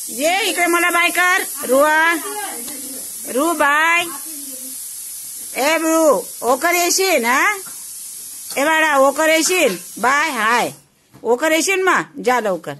ये इकडे मला बाय कर रुआ रू बाय ए रू ओकर येशील हा ए बाळा ओकर येशील बाय हाय ओकर येशील मा जा लवकर.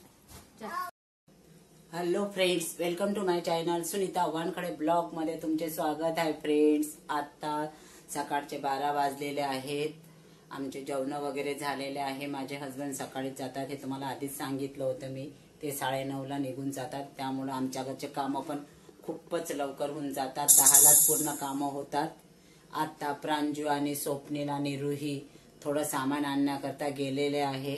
Hello friends, welcome to my channel Sunita Wankhade blog मध्ये तुमचे स्वागत आहे. फ्रेंड्स, आता सकाळचे 12 वाजलेले आहेत. आमचे जेवण वगैरे झालेले आहे. माझे हस्बंड सकाळीच जातात, हे तुम्हाला आधीच सांगितलं होतं मी. ते 9:30ला निघून जातात, त्यामुळे आमच्या घरचे कामं पण खूपच लवकर होऊन जातात. 10लाच पूर्ण कामं होतात. आता प्रांजू आणि स्वप्नील आणि रुही थोडं सामान आणण्याकरता गेलेले आहे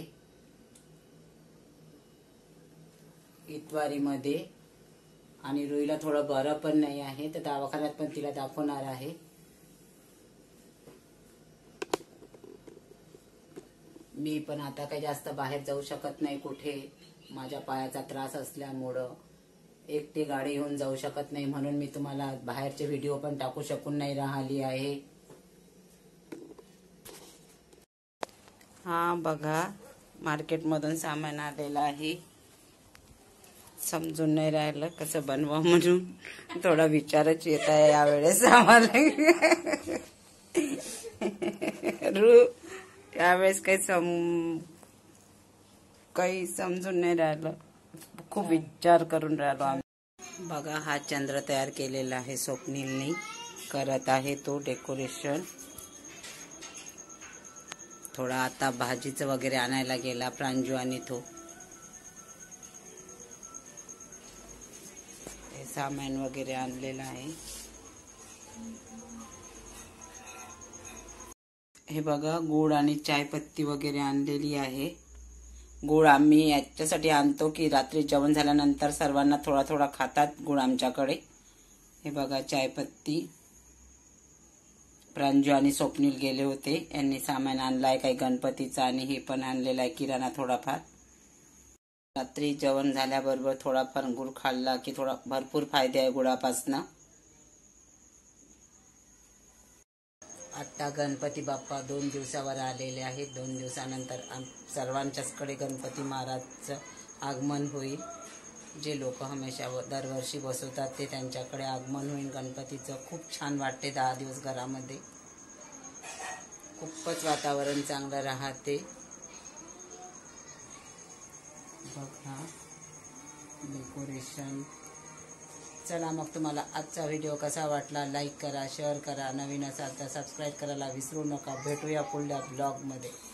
इतवारीमध्ये. आणि रुईला थोडं बरं पण नाही आहे, तर दवाखान्यात पण तिला दाखवणार आहे. मी पण आता काही जास्त बाहेर जाऊ शकत नाही कुठे, माझ्या पायाचा त्रास असल्यामुळं एकटी गाडी घेऊन जाऊ शकत नाही, म्हणून मी तुम्हाला बाहेरचे व्हिडिओ पण टाकू शकून नाही राहिली आहे. हा बघा, मार्केटमधून सामान आलेलं आहे. समजून नाही राहिलं कसं बनवा म्हणून, थोडा विचारच येत आहे यावेळेस आम्हाला. यावेळेस काही समजून नाही राहिलं, खूप विचार करून राहिलो आम्ही. बघा, हा चंद्र तयार केलेला आहे स्वप्नीलने, करत आहे तो डेकोरेशन. थोडा आता भाजीचं वगैरे आणायला गेला प्रांजू आणि तो. हे सामान वगैरे आणलेलं आहे. हे बघा, गुळ आणि चायपत्ती वगैरे आणलेली आहे. गुळ आम्ही याच्यासाठी आणतो की रात्री जेवण झाल्यानंतर सर्वांना थोडा थोडा खातात गुळ आमच्याकडे. हे बघा, चायपत्ती. प्रांजू आणि स्वप्नील गेले होते, यांनी सामान आणलाय काही गणपतीचा, आणि हे पण आणलेला आहे किराणा थोडाफार. रात्री जेवण झाल्याबरोबर थोडाफार गुळ खाल्ला की थोडा भरपूर फायदे आहे गुळापासनं. आता गणपती बाप्पा 2 दिवसावर आलेले आहेत. 2 दिवसानंतर सर्वांच्याचकडे गणपती महाराजचं आगमन होईल. जे लोक हमेशा दरवर्षी बसवतात ते त्यांच्याकडे आगमन होईल गणपतीचं. खूप छान वाटते 10 दिवस घरामध्ये, खूपच वातावरण चांगलं राहते. बघा डेकोरेशन. चला मग, तुम्हाला आजचा व्हिडिओ कसा वाटला लाईक करा, शेअर करा, नवीन असाल तर सबस्क्राईब करायला विसरू नका. भेटूया पुढल्या ब्लॉगमध्ये.